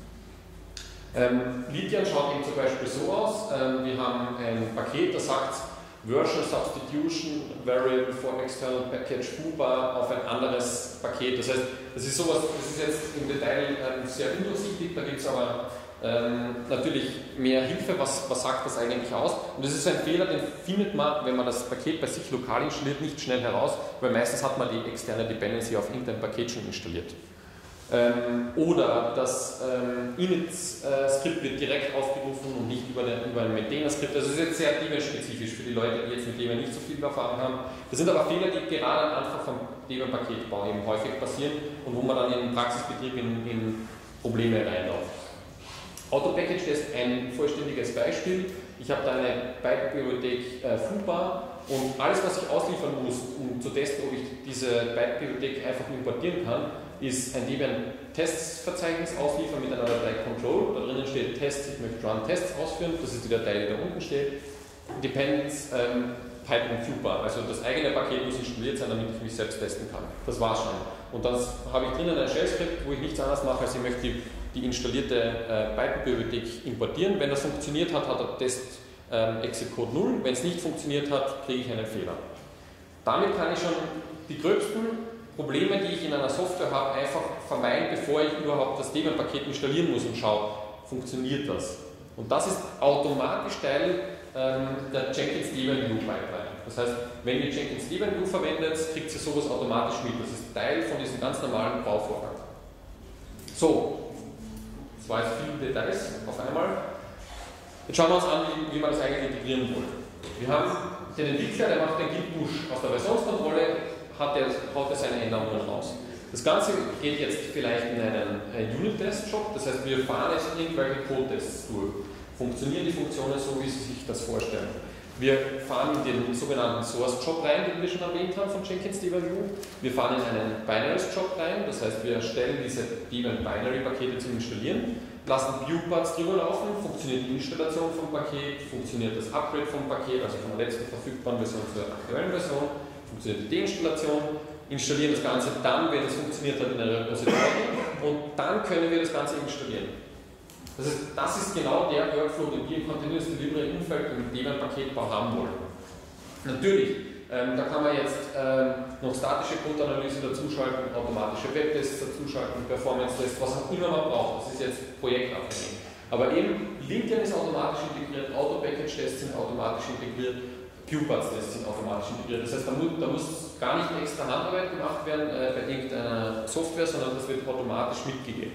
Ähm, Lintian schaut eben zum Beispiel so aus, ähm, wir haben ein Paket, das sagt Version Substitution Variable for External Package foobar auf ein anderes Paket. Das heißt, das ist sowas, das ist jetzt im Detail ähm, sehr undurchsichtig, da gibt es aber ähm, natürlich mehr Hilfe, was, was sagt das eigentlich aus. Und das ist ein Fehler, den findet man, wenn man das Paket bei sich lokal installiert, nicht schnell heraus, weil meistens hat man die externe Dependency auf irgendein Paket schon installiert. Ähm, oder das ähm, init-Skript wird direkt aufgerufen und nicht über, den, über ein Maintainer-Skript. Also das ist jetzt sehr Debian-spezifisch für die Leute, die jetzt mit Debian nicht so viel Erfahrung haben. Das sind aber Fehler, die gerade am Anfang vom Debian-Paketbau eben häufig passieren und wo man dann im Praxisbetrieb in, in Probleme reinläuft. Auto-Package-Test ein vollständiges Beispiel. Ich habe da eine Byte-Bibliothek äh, foobar und alles, was ich ausliefern muss, um zu testen, ob ich diese Byte-Bibliothek einfach importieren kann, ist ein Debian-Tests-Verzeichnis ausliefern mit einer Datei Control. Da drinnen steht Tests, ich möchte Run-Tests ausführen, das ist die Datei, die da unten steht. Dependence, ähm, Python foobar, also das eigene Paket muss installiert sein, damit ich mich selbst testen kann. Das war's schon. Und dann habe ich drinnen ein Shell-Skript, wo ich nichts anderes mache, als ich möchte die, die installierte äh, Python-Bibliothek importieren. Wenn das funktioniert hat, hat der Test ähm, Exit Code null. Wenn es nicht funktioniert hat, kriege ich einen Fehler. Damit kann ich schon die gröbsten Probleme, die ich in einer Software habe, einfach vermeiden, bevor ich überhaupt das Daemon-Paket installieren muss und schaue, funktioniert das. Und das ist automatisch Teil ähm, der Jenkins Daemon View Pipeline. Das heißt, wenn ihr Jenkins Daemon View verwendet, kriegt ihr sowas automatisch mit. Das ist Teil von diesem ganz normalen Bauvorgang. So, das war jetzt viele Details auf einmal. Jetzt schauen wir uns an, wie, wie man das eigentlich integrieren will. Wir haben den Entwickler, der macht den Git-Push aus der Versionskontrolle, hat er, haut er seine Änderungen raus. Das Ganze geht jetzt vielleicht in einen, einen Unit-Test-Job, das heißt, wir fahren jetzt irgendwelche Code-Tests durch. Funktionieren die Funktionen so, wie Sie sich das vorstellen? Wir fahren in den sogenannten Source-Job rein, den wir schon erwähnt haben von Jenkins Daemon View. Wir fahren in einen Binaries-Job rein, das heißt, wir erstellen diese Daemon-Binary-Pakete zum Installieren, lassen View-Parts drüber laufen, funktioniert die Installation vom Paket, funktioniert das Upgrade vom Paket, also von der letzten verfügbaren Version zur aktuellen Version, funktioniert die Deinstallation, installieren das Ganze dann, wenn es funktioniert hat, in einer Repository und dann können wir das Ganze installieren. Das ist, das ist genau der Workflow, den wir im Continuous Delivery Umfeld im Daemon-Paketbau haben wollen. Natürlich, ähm, da kann man jetzt ähm, noch statische Codeanalyse dazuschalten, automatische Webtests dazuschalten, Performance-Tests, was auch immer man braucht. Das ist jetzt projektabhängig. Aber eben, LinkedIn ist automatisch integriert, Auto-Package-Tests sind automatisch integriert, Viewparts-Tests sind automatisch integriert. Das heißt, da muss, da muss gar nicht extra Handarbeit gemacht werden äh, bei irgendeiner Software, sondern das wird automatisch mitgegeben.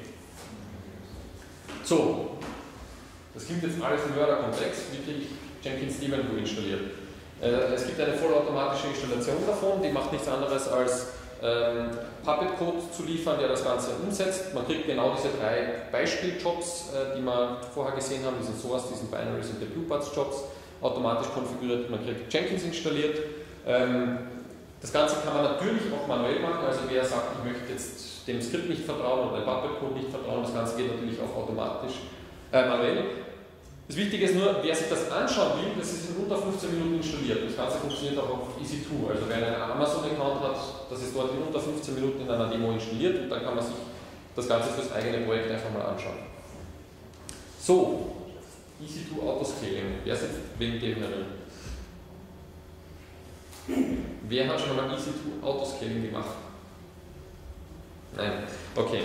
So, das klingt jetzt alles mörderkomplex. Wie kriege ich Jenkins Daemon View installiert? Äh, es gibt eine vollautomatische Installation davon, die macht nichts anderes als ähm, Puppet-Code zu liefern, der das Ganze umsetzt. Man kriegt genau diese drei Beispieljobs, äh, die wir vorher gesehen haben, diesen Source, diesen Binaries und die Viewparts-Jobs, automatisch konfiguriert. Man kriegt Jenkins installiert. Ähm, das Ganze kann man natürlich auch manuell machen, also wer sagt, ich möchte jetzt dem Skript nicht vertrauen oder dem Puppet-Code nicht vertrauen, das Ganze geht natürlich auch automatisch äh, manuell. Das Wichtige ist nur, wer sich das anschauen will, das ist in unter fünfzehn Minuten installiert. Das Ganze funktioniert auch auf E C zwei. Also wer einen Amazon-Account hat, das ist dort in unter fünfzehn Minuten in einer Demo installiert und dann kann man sich das Ganze fürs eigene Projekt einfach mal anschauen. So, E C zwei Autoscaling. Wer sitzt wegen dem herum? Wer hat schon mal E C zwei Autoscaling gemacht? Nein, okay.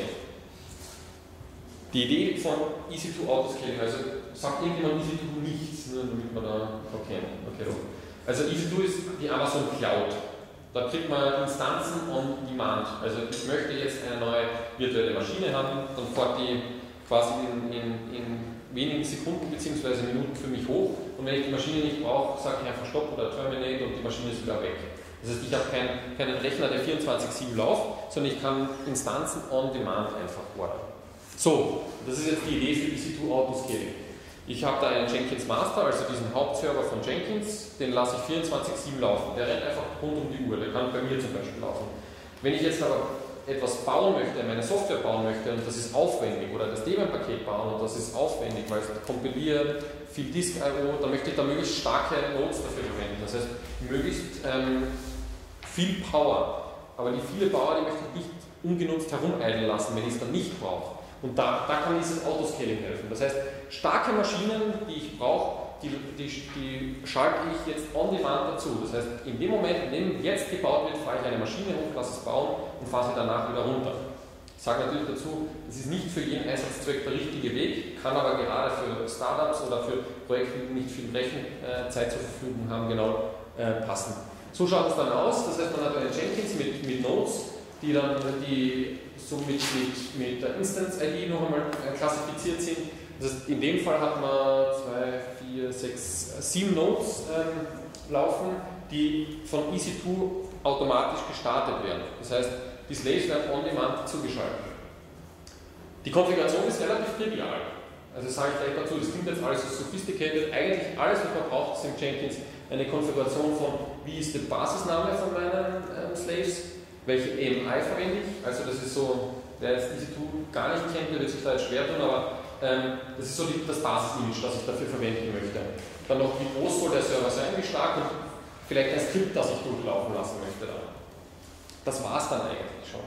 Die Idee von E C zwei Autoscaling, also sagt irgendjemand E C zwei nichts, ne, damit man da, okay, okay. Also E C zwei ist die Amazon Cloud. Da kriegt man Instanzen on Demand. Also ich möchte jetzt eine neue virtuelle Maschine haben, dann fährt die quasi in, in, in wenigen Sekunden bzw. Minuten für mich hoch und wenn ich die Maschine nicht brauche, sage ich einfach Stopp oder Terminate und die Maschine ist wieder weg. Das heißt, ich habe keinen, keinen Rechner, der vierundzwanzig sieben läuft, sondern ich kann Instanzen on Demand einfach ordern. So, das ist jetzt die Idee für E C zwei Autoscaling. Ich habe da einen Jenkins Master, also diesen Hauptserver von Jenkins, den lasse ich vierundzwanzig sieben laufen. Der rennt einfach rund um die Uhr, der kann bei mir zum Beispiel laufen. Wenn ich jetzt aber etwas bauen möchte, meine Software bauen möchte und das ist aufwendig oder das Daemon-Paket bauen und das ist aufwendig, weil es kompiliert, viel Disk I O, dann möchte ich da möglichst starke Nodes dafür verwenden. Das heißt, möglichst ähm, viel Power. Aber die viele Power, die möchte ich nicht ungenutzt herumeilen lassen, wenn ich es dann nicht brauche. Und da, da kann dieses Autoscaling helfen. Das heißt, starke Maschinen, die ich brauche, die, die, die schalte ich jetzt on demand dazu. Das heißt, in dem Moment, in dem jetzt gebaut wird, fahre ich eine Maschine hoch, lasse es bauen und fahre sie danach wieder runter. Ich sage natürlich dazu, es ist nicht für jeden Einsatzzweck der richtige Weg, kann aber gerade für Startups oder für Projekte, die nicht viel Rechenzeit zur Verfügung haben, genau äh, passen. So schaut es dann aus. Das heißt, man hat einen Jenkins mit, mit Nodes, die dann die so mit, mit, mit der Instance-I D noch einmal klassifiziert sind. Das heißt, in dem Fall hat man zwei, vier, sechs, sieben Nodes ähm, laufen, die von E C zwei automatisch gestartet werden. Das heißt, die Slaves werden on-demand zugeschaltet. Die Konfiguration ist relativ trivial. Also sage ich gleich dazu, das klingt jetzt alles so sophisticated. Eigentlich alles, was man braucht, ist im Jenkins eine Konfiguration von, wie ist der Basisname von meinen ähm, Slaves, welche A M I verwende ich. Also das ist so, wer jetzt E C zwei gar nicht kennt, der wird sich da jetzt schwer tun, aber ähm, das ist so die, das Basis-Image, das ich dafür verwenden möchte. Dann noch, wie groß soll der Server sein, wie stark und vielleicht ein Skript, das ich durchlaufen lassen möchte. Dann. Das war es dann eigentlich schon.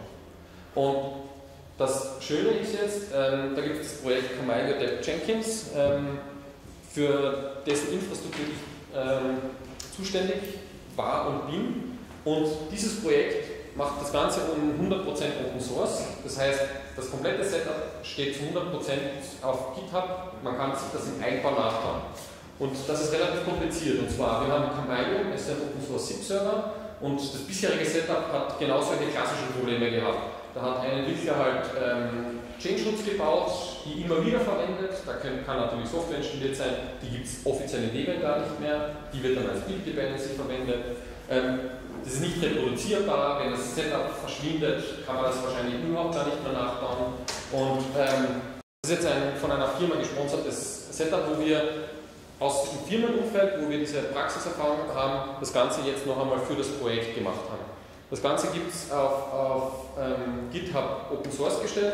Und das Schöne ist jetzt, ähm, da gibt es das Projekt Command App Jenkins ähm, für dessen Infrastruktur ich ähm, zuständig war und bin. Und dieses Projekt macht das Ganze um hundert Prozent Open Source. Das heißt, das komplette Setup steht zu hundert Prozent auf GitHub. Man kann sich das im Eigenbau nachbauen. Und das ist relativ kompliziert. Und zwar, wir haben Chameleon, das ist ein Open Source S I P-Server. Und das bisherige Setup hat genau solche klassischen Probleme gehabt. Da hat ein Entwickler halt ähm, Change-Roots gebaut, die immer wieder verwendet. Da können, kann natürlich Software installiert sein, die gibt es offiziell in Debian gar nicht mehr. Die wird dann als Build-Dependency verwendet. Ähm, das ist nicht reproduzierbar. Wenn das Setup verschwindet, kann man das wahrscheinlich überhaupt gar nicht mehr nachbauen. Und ähm, das ist jetzt ein von einer Firma gesponsertes Setup, wo wir aus dem Firmenumfeld, wo wir diese Praxiserfahrung haben, das Ganze jetzt noch einmal für das Projekt gemacht haben. Das Ganze gibt es auf, auf ähm, GitHub Open Source gestellt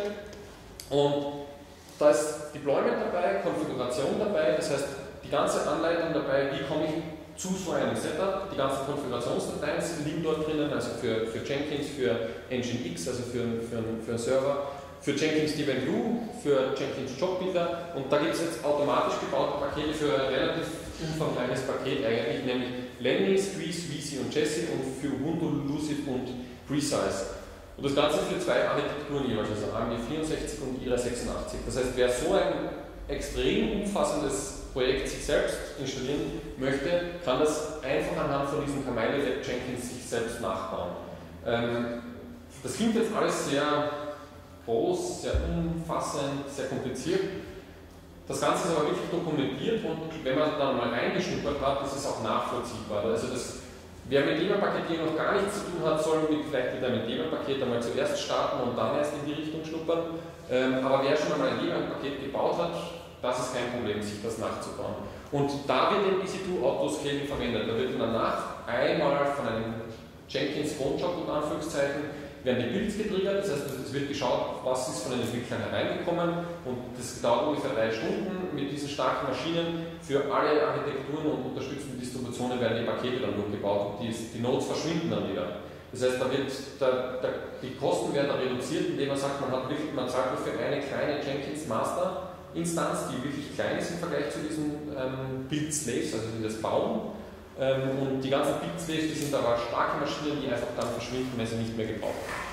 und da ist Deployment dabei, Konfiguration dabei, das heißt die ganze Anleitung dabei, wie komme ich zu so einem Setup, die ganzen Konfigurationsdateien liegen dort drinnen, also für, für Jenkins, für Nginx, also für, für, für einen Server, für Jenkins Dev-and-Do, für Jenkins Jobbuilder und da gibt es jetzt automatisch gebaute Pakete für ein relativ umfangreiches Paket eigentlich, nämlich Lenny, Squeeze, V C und Jessie und für Ubuntu, Lucid und Precise. Und das Ganze für zwei Architekturen jeweils, also A M D vierundsechzig und I R A sechsundachtzig. Das heißt, wer so ein extrem umfassendes Projekt sich selbst installieren möchte, kann das einfach anhand von diesem Chameleon Jenkins sich selbst nachbauen. Ähm, das klingt jetzt alles sehr groß, sehr umfassend, sehr kompliziert. Das Ganze ist aber wirklich dokumentiert und wenn man dann mal reingeschnuppert hat, ist es auch nachvollziehbar. Also das, wer mit Debian-Paketieren noch gar nichts zu tun hat, soll mit, vielleicht mit einem Debian-Paket einmal zuerst starten und dann erst in die Richtung schnuppern. Ähm, aber wer schon einmal ein Debian-Paket gebaut hat, das ist kein Problem, sich das nachzubauen. Und da wird im E C zwei Autoscaling verwendet. Da wird danach einmal von einem Jenkins Cronjob in Anführungszeichen werden die Builds getriggert, das heißt, es wird geschaut, was ist von den Entwicklern hereingekommen und das dauert ungefähr drei Stunden. Mit diesen starken Maschinen für alle Architekturen und unterstützende Distributionen werden die Pakete dann durchgebaut und die, die Nodes verschwinden dann wieder. Das heißt, da wird, da, da, die Kosten werden dann reduziert, indem man sagt, man, hat wirklich, man zahlt nur für eine kleine Jenkins Master Instanz, die wirklich klein ist im Vergleich zu diesen ähm, Build Slaves, also dieses Bauen. Ähm, und die ganzen Build-Slaves, die sind aber starke Maschinen, die einfach dann verschwinden, wenn sie nicht mehr gebraucht werden.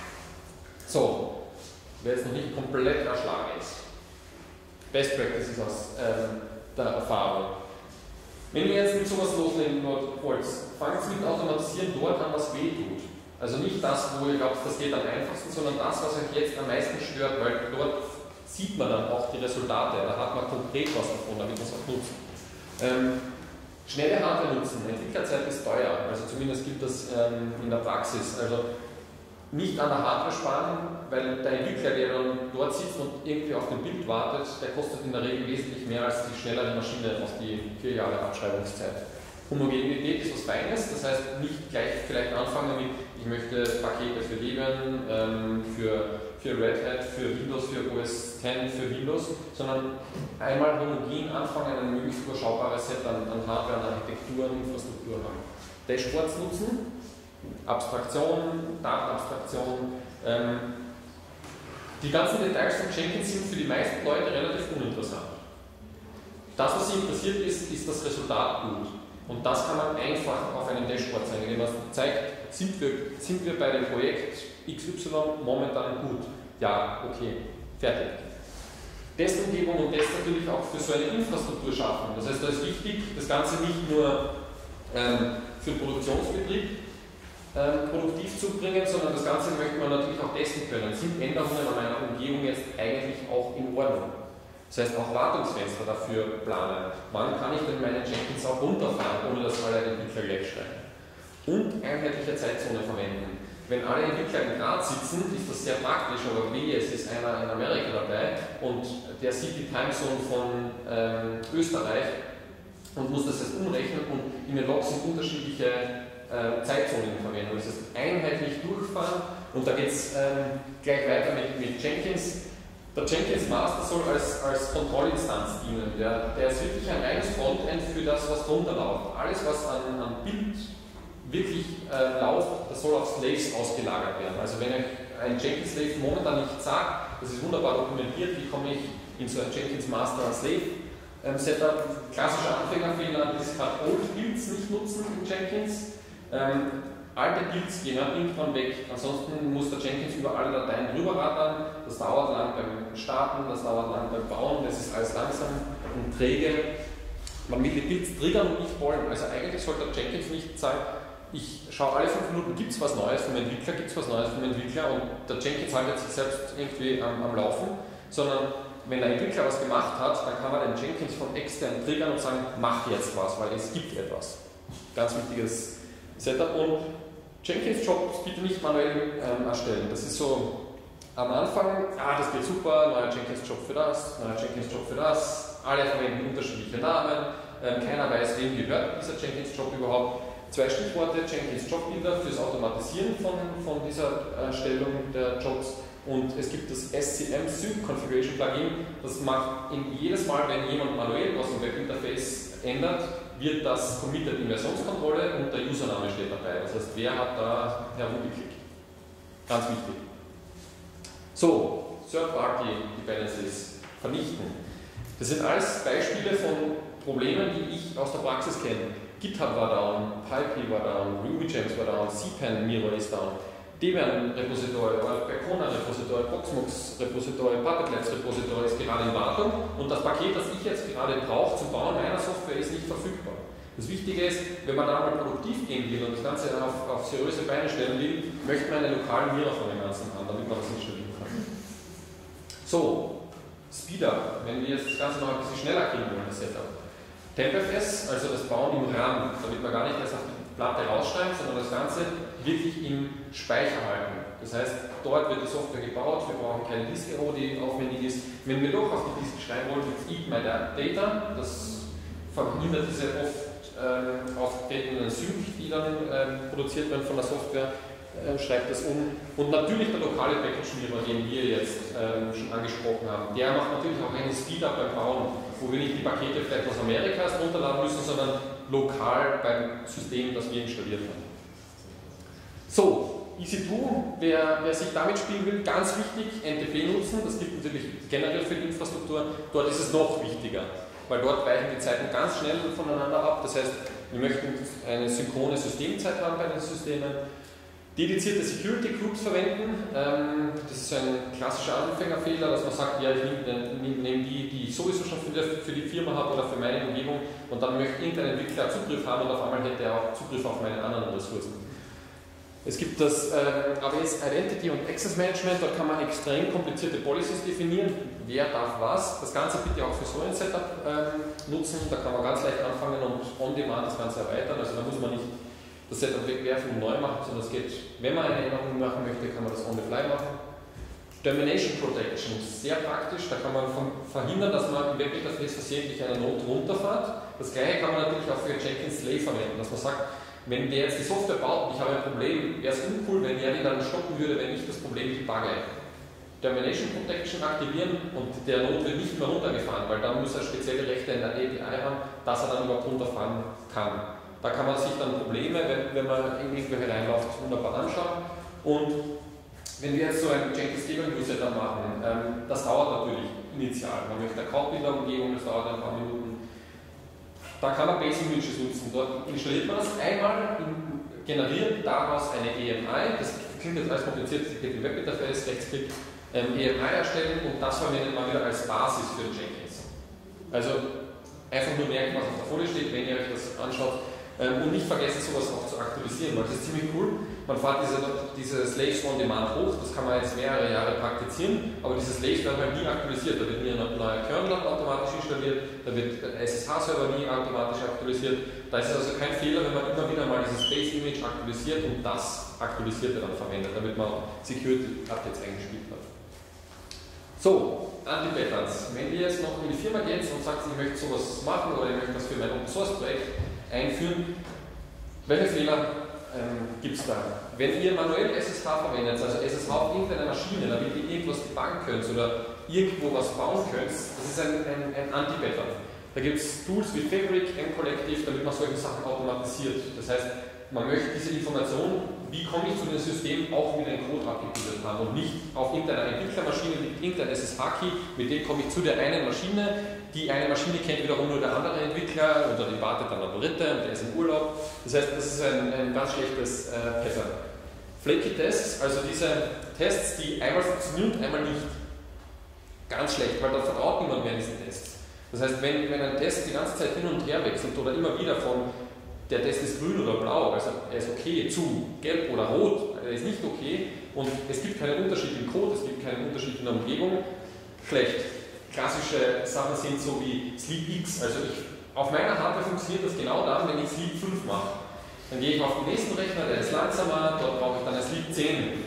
So, wer jetzt noch nicht komplett erschlagen ist. Best Practices aus ähm, der Erfahrung. Wenn ihr jetzt mit sowas loslegen wollt, fangt mit Automatisieren dort an, was weh tut. Also nicht das, wo ihr glaubt, das geht am einfachsten, sondern das, was euch jetzt am meisten stört, weil dort sieht man dann auch die Resultate, da hat man konkret was davon, damit man es auch nutzt. Ähm, Schnelle Hardware nutzen, Entwicklerzeit ist teuer, also zumindest gibt es ähm, in der Praxis. Also nicht an der Hardware sparen, weil der Entwickler, der dann dort sitzt und irgendwie auf den Bild wartet, der kostet in der Regel wesentlich mehr als die schnellere Maschine auf die vier Jahre Abschreibungszeit. Homogenität ist was Feines, das heißt nicht gleich vielleicht anfangen mit, ich möchte Pakete für Debian, ähm, für, für Red Hat, für Windows, für O S X, für Windows, sondern einmal homogen anfangen, ein möglichst überschaubares Set an, an Hardware, an Architektur, an Infrastruktur haben. Dashboards nutzen, Abstraktion, Datenabstraktion. Ähm, die ganzen Details von Jenkins sind für die meisten Leute relativ uninteressant. Das, was sie interessiert ist, ist das Resultat gut. Und das kann man einfach auf einem Dashboard zeigen, indem man zeigt, sind wir, sind wir bei dem Projekt X Y momentan gut? Ja, okay, fertig. Testumgebung und Test natürlich auch für so eine Infrastruktur schaffen. Das heißt, da ist wichtig, das Ganze nicht nur ähm, für den Produktionsbetrieb ähm, produktiv zu bringen, sondern das Ganze möchte man natürlich auch testen können. Sind Änderungen an meiner Umgebung jetzt eigentlich auch in Ordnung? Das heißt, auch Wartungsfenster dafür planen. Wann kann ich denn meine Jenkins auch runterfahren, ohne dass alle Entwickler gleich schreien? Und einheitliche Zeitzone verwenden. Wenn alle Entwickler in Graz sitzen, ist das sehr praktisch, aber wehe, es ist einer in Amerika dabei und der sieht die Timezone von ähm, Österreich und muss das jetzt umrechnen und in den Logs sind unterschiedliche äh, Zeitzonen verwenden. Das heißt, einheitlich durchfahren und da geht es ähm, gleich weiter mit, mit Jenkins. Der Jenkins Master soll als, als Kontrollinstanz dienen. Der, der ist wirklich ein reines Frontend für das, was drunter läuft. Alles, was an, an Bild wirklich äh, läuft, das soll auf Slaves ausgelagert werden. Also wenn euch ein Jenkins Slave momentan nicht sagt, das ist wunderbar dokumentiert, wie komme ich in so ein Jenkins Master als Slave ähm, Setup, klassischer Anfängerfehler, ist gerade Old Builds nicht nutzen in Jenkins. Ähm, alte Builds gehen halt irgendwann weg, ansonsten muss der Jenkins über alle Dateien drüber rattern, das dauert lang beim Starten, das dauert lang beim Bauen, das ist alles langsam und träge. Man will die Builds triggern und nicht wollen, also eigentlich sollte der Jenkins nicht sagen, ich schaue alle fünf Minuten, gibt es was Neues vom Entwickler, gibt es was Neues vom Entwickler und der Jenkins haltet sich selbst irgendwie am, am Laufen, sondern wenn der Entwickler was gemacht hat, dann kann man den Jenkins von extern triggern und sagen, mach jetzt was, weil es gibt etwas. Ganz wichtiges Setup. Und Jenkins-Jobs bitte nicht manuell ähm, erstellen. Das ist so am Anfang, ah, das geht super, neuer Jenkins-Job für das, neuer Jenkins-Job für das, alle verwenden unterschiedliche Namen, ähm, keiner weiß, wem gehört dieser Jenkins-Job überhaupt. Zwei Stichworte, Jenkins Jobbuilder fürs Automatisieren von, von dieser Erstellung der Jobs. Und es gibt das S C M Sync Configuration Plugin, das macht in jedes Mal, wenn jemand manuell was im Webinterface ändert, wird das committed in Versionskontrolle und der Username steht dabei. Das heißt, wer hat da herumgeklickt? Ganz wichtig. So, Third-Party-Dependencies vernichten. Das sind alles Beispiele von Problemen, die ich aus der Praxis kenne. GitHub war down, PyPy war down, RubyGems war down, cpan Miro ist down. Debian-Repository, Percona-Repository, Proxmox-Repository, Puppet Labs-Repository ist gerade in Wartung und das Paket, das ich jetzt gerade brauche zum Bauen meiner Software, ist nicht verfügbar. Das Wichtige ist, wenn man da mal produktiv gehen will und das Ganze auf, auf seriöse Beine stellen will, möchte man einen lokalen Mira von dem Ganzen haben, damit man das installieren kann. So, Speedup, wenn wir jetzt das Ganze noch ein bisschen schneller kriegen wollen, das Setup. TempFS, also das Bauen im RAM, damit man gar nicht erst auf die Platte rausschreibt, sondern das Ganze wirklich im Speicher halten. Das heißt, dort wird die Software gebaut, wir brauchen keine Disk-I O, die aufwendig ist. Wenn wir doch auf die Disk schreiben wollen, gibt es Eat My Data, das verhindert diese oft ähm, auftretenden Sync, die dann ähm, produziert werden von der Software, äh, schreibt das um. Und natürlich der lokale Package-Mierer, den wir jetzt ähm, schon angesprochen haben, der macht natürlich auch einen Speed-Up beim Bauen, wo wir nicht die Pakete vielleicht aus Amerika erst runterladen müssen, sondern lokal beim System, das wir installiert haben. So, E C zwei, wer, wer sich damit spielen will, ganz wichtig, N T P nutzen, das gibt natürlich generell für die Infrastruktur, dort ist es noch wichtiger, weil dort weichen die Zeiten ganz schnell voneinander ab, das heißt, wir möchten eine synchrone Systemzeit haben bei den Systemen. Dedizierte Security Groups verwenden, ähm, das ist ein klassischer Anfängerfehler, dass man sagt, ja, ich nehme, nehme die, die ich sowieso schon für die, für die Firma habe oder für meine Umgebung und dann möchte irgendein Entwickler Zugriff haben und auf einmal hätte er auch Zugriff auf meine anderen Ressourcen. Es gibt das äh, A W S Identity und Access Management, dort kann man extrem komplizierte Policies definieren, wer darf was, das Ganze bitte auch für so ein Setup ähm, nutzen, da kann man ganz leicht anfangen und on-demand das Ganze erweitern, also da muss man nicht das Setup wegwerfen und neu machen, sondern es geht, wenn man eine Änderung machen möchte, kann man das on the fly machen. Termination Protection, sehr praktisch, da kann man verhindern, dass man im Webinterface versehentlich eine Node runterfährt. Das gleiche kann man natürlich auch für Jenkins Slave verwenden, dass man sagt, wenn der jetzt die Software baut und ich habe ein Problem, wäre es uncool, wenn der die dann stoppen würde, wenn ich das Problem debugge. Termination Protection aktivieren und der Node wird nicht mehr runtergefahren, weil dann muss er spezielle Rechte in der A P I haben, dass er dann überhaupt runterfahren kann. Da kann man sich dann Probleme, wenn, wenn man in irgendwelche reinläuft, wunderbar anschauen. Und wenn wir jetzt so ein Jenkins Daemon Setup machen, ähm, das dauert natürlich initial. Man möchte eine Cloud-Builder-Umgebung, das dauert ein paar Minuten. Da kann man Basic Images nutzen. Dort installiert man das einmal, generiert daraus eine E M I. Das klingt jetzt alles kompliziert, es geht im Webinterface, Rechtsklick, ähm, E M I erstellen und das verwendet man wieder als Basis für Jenkins. Also einfach nur merken, was auf der Folie steht, wenn ihr euch das anschaut. Ähm, und nicht vergessen, sowas auch zu aktualisieren, weil das ist ziemlich cool. Man fährt diese, diese Slaves on Demand hoch, das kann man jetzt mehrere Jahre praktizieren, aber diese Slaves werden halt nie aktualisiert. Da wird nie ein neuer Kernel automatisch installiert, da wird der S S H-Server nie automatisch aktualisiert. Da ist es also kein Fehler, wenn man immer wieder mal dieses Base-Image aktualisiert und das Aktualisierte dann verwendet, damit man auch Security-Updates eingespielt hat. So, Anti-Patterns. Wenn ihr jetzt noch in die Firma geht und sagt, ich möchte sowas machen oder ich möchte das für mein Open-Source-Projekt einführen. Welche Fehler ähm, gibt es da? Wenn ihr manuell S S H verwendet, also S S H auf irgendeiner Maschine, damit ihr irgendwas debuggen könnt oder irgendwo was bauen könnt, das ist ein, ein, ein Anti-Pattern. Da gibt es Tools wie Fabric, M-Collective, damit man solche Sachen automatisiert. Das heißt, man möchte diese Information, wie komme ich zu dem System, auch wenn wir den Code abgebildet haben und nicht auf irgendeiner Entwicklermaschine mit irgendeinem S S H-Key, mit dem komme ich zu der einen Maschine, die eine Maschine kennt wiederum nur der andere Entwickler oder die wartet dann auf Dritte und der ist im Urlaub. Das heißt, das ist ein, ein ganz schlechtes äh, Pattern. Flaky Tests, also diese Tests, die einmal funktionieren und einmal nicht. Ganz schlecht, weil da vertraut niemand mehr diesen Tests. Das heißt, wenn, wenn ein Test die ganze Zeit hin und her wechselt oder immer wieder von der Test ist grün oder blau, also er ist okay, zu gelb oder rot, er ist nicht okay und es gibt keinen Unterschied im Code, es gibt keinen Unterschied in der Umgebung, schlecht. Klassische Sachen sind so wie Sleep X, also ich, auf meiner Hardware funktioniert das genau dann, wenn ich Sleep fünf mache. Dann gehe ich auf den nächsten Rechner, der ist langsamer, dort brauche ich dann ein Sleep zehn.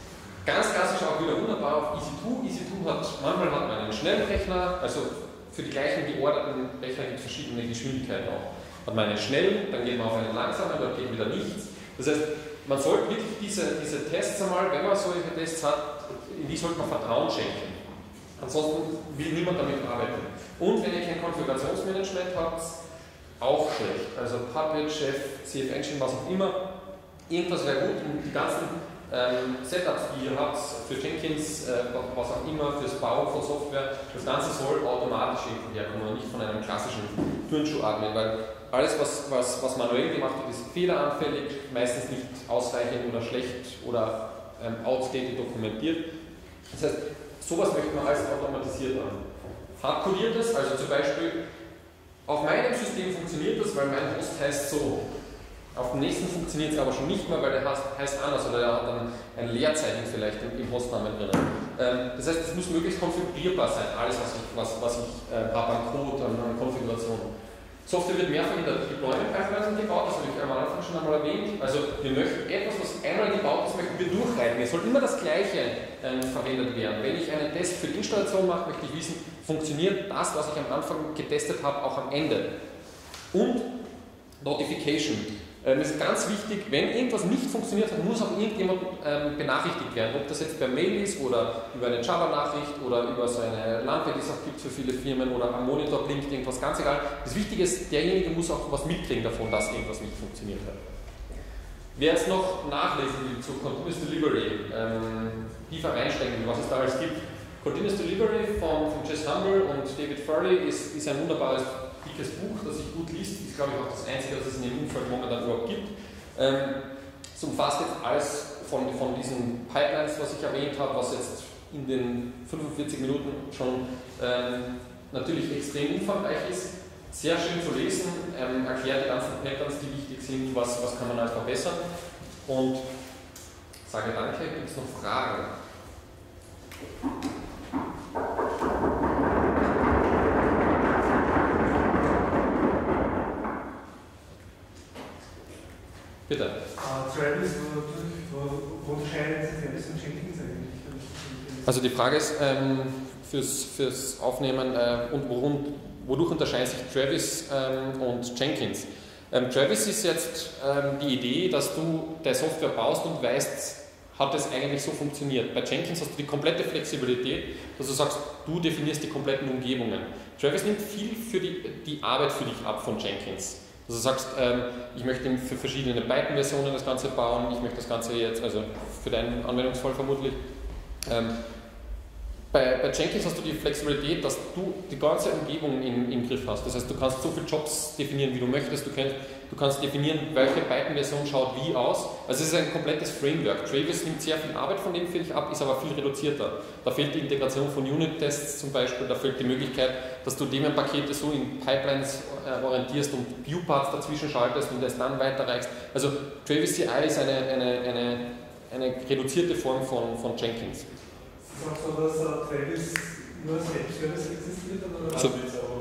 Ganz klassisch auch wieder wunderbar auf E C zwei. E C zwei hat, manchmal hat man einen schnellen Rechner, also für die gleichen geordneten Rechner gibt es verschiedene Geschwindigkeiten auch. Hat man einen schnellen, dann geht man auf einen langsamen, dort geht wieder nichts. Das heißt, man sollte wirklich diese, diese Tests einmal, wenn man solche Tests hat, in die sollte man Vertrauen schenken. Ansonsten will niemand damit arbeiten. Und wenn ihr kein Konfigurationsmanagement habt, auch schlecht. Also Puppet, Chef, C F Engine, was auch immer, irgendwas wäre gut, um die ganzen ähm, Setups, die ihr habt, für Jenkins, äh, was auch immer, fürs Bauen von Software, das Ganze soll automatisch irgendwo herkommen und nicht von einem klassischen Turnschuh-Admin, weil alles, was, was, was manuell gemacht wird, ist fehleranfällig, meistens nicht ausreichend oder schlecht oder ähm, outdated dokumentiert. Das heißt, sowas möchte man alles automatisiert haben. Hardcodiert es, also zum Beispiel auf meinem System funktioniert das, weil mein Host heißt so. Auf dem nächsten funktioniert es aber schon nicht mehr, weil der heißt anders oder der hat dann ein Leerzeichen vielleicht im, im Hostnamen drin. Ähm, das heißt, es muss möglichst konfigurierbar sein, alles was ich, was, was ich äh, habe an Code, an, an Konfiguration. Software wird mehrfach in der Deployment-Pipeline gebaut, das habe ich am Anfang schon einmal erwähnt. Also wir möchten etwas, was einmal gebaut ist, möchten wir durchreiten. Es soll immer das Gleiche ähm, verwendet werden. Wenn ich einen Test für die Installation mache, möchte ich wissen, funktioniert das, was ich am Anfang getestet habe, auch am Ende. Und Notification. Ähm, ist ganz wichtig, wenn irgendwas nicht funktioniert hat, muss auch irgendjemand ähm, benachrichtigt werden. Ob das jetzt per Mail ist oder über eine Java-Nachricht oder über so eine Lampe, die es auch gibt für viele Firmen oder am Monitor blinkt irgendwas, ganz egal. Das Wichtige ist, derjenige muss auch was mitkriegen davon, dass irgendwas nicht funktioniert hat. Wer jetzt noch nachlesen will zu Continuous Delivery, ähm, tiefer einsteigen will, was es da alles gibt. Continuous Delivery von, von Jez Humble und David Farley ist, ist ein wunderbares dickes Buch, das sich gut liest, ist glaube ich auch das einzige, das es in dem Umfeld momentan überhaupt gibt. Ähm, es umfasst jetzt alles von, von diesen Pipelines, was ich erwähnt habe, was jetzt in den fünfundvierzig Minuten schon ähm, natürlich extrem umfangreich ist. Sehr schön zu lesen, ähm, erklärt die ganzen Patterns, die wichtig sind, was, was kann man halt verbessern. Und sage danke, gibt es noch Fragen? Bitte. Uh, Travis, wo, wo unterscheidet sich Travis und Jenkins eigentlich? Also die Frage ist ähm, fürs, fürs Aufnehmen äh, und worum, wodurch unterscheiden sich Travis ähm, und Jenkins? Ähm, Travis ist jetzt ähm, die Idee, dass du der Software baust und weißt, hat es eigentlich so funktioniert. Bei Jenkins hast du die komplette Flexibilität, dass du sagst, du definierst die kompletten Umgebungen. Travis nimmt viel für die, die Arbeit für dich ab von Jenkins. Also du sagst, ähm, ich möchte für verschiedene Python-Versionen das Ganze bauen, ich möchte das Ganze jetzt, also für deinen Anwendungsfall vermutlich. Ähm, bei, bei Jenkins hast du die Flexibilität, dass du die ganze Umgebung im, im Griff hast. Das heißt, du kannst so viele Jobs definieren, wie du möchtest. Du kannst, du kannst definieren, welche Python-Version schaut wie aus. Also es ist ein komplettes Framework. Travis nimmt sehr viel Arbeit von dem für dich ab, ist aber viel reduzierter. Da fehlt die Integration von Unit-Tests zum Beispiel, da fehlt die Möglichkeit, dass du Daemon-Pakete so in Pipelines äh, orientierst und View-Parts dazwischen schaltest und es dann weiterreichst. Also Travis C I ist eine, eine, eine, eine reduzierte Form von, von Jenkins. Es ist auch so, dass uh, Travis nur als Web-Service existiert? Oder? So.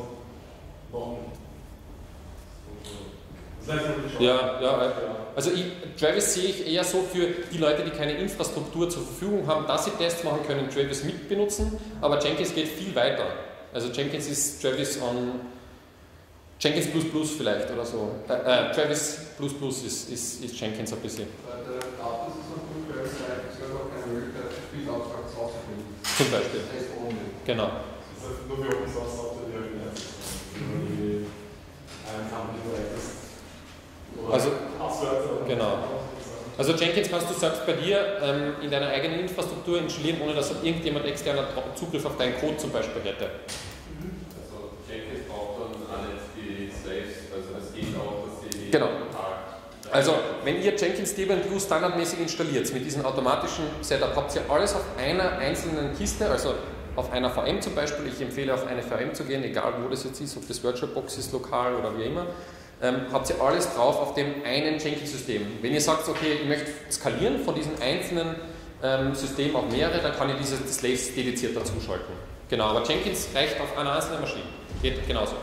Ja, ja, also ich, Travis sehe ich eher so für die Leute, die keine Infrastruktur zur Verfügung haben, dass sie Tests machen können, Travis mitbenutzen, aber Jenkins geht viel weiter. Also Jenkins ist Travis on Jenkins plus plus vielleicht oder so. Äh, äh, Travis plus plus ist, ist, ist Jenkins ein bisschen. Der Daten ist noch gut, weil es selber keine Möglichkeit Spielauftrag auszuführen. Zum Beispiel. Genau. Das heißt, nur für Open Source Software, die halt nicht irgendwie ein Company Projekt ist. Also, Passwörter. genau. Also Jenkins kannst du selbst bei dir ähm, in deiner eigenen Infrastruktur installieren, ohne dass irgendjemand externer Zugriff auf deinen Code zum Beispiel hätte. Also Jenkins braucht dann alle die Slaves, also es geht auch, dass sie Genau. Also wenn ihr Jenkins D B und Glue standardmäßig installiert, mit diesem automatischen Setup, habt ihr alles auf einer einzelnen Kiste, also auf einer V M zum Beispiel. Ich empfehle auf eine V M zu gehen, egal wo das jetzt ist, ob das VirtualBox ist, lokal oder wie immer. Ähm, habt ihr alles drauf auf dem einen Jenkins-System. Wenn ihr sagt, okay, ich möchte skalieren von diesem einzelnen ähm, System auf mehrere, dann kann ich diese Slaves dediziert dazu schalten. Genau, aber Jenkins reicht auf einer einzelnen Maschine. Geht genauso.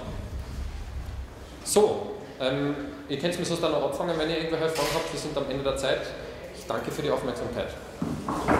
So, ähm, ihr könnt mir sonst dann noch abfangen, wenn ihr irgendwelche Fragen habt. Wir sind am Ende der Zeit. Ich danke für die Aufmerksamkeit.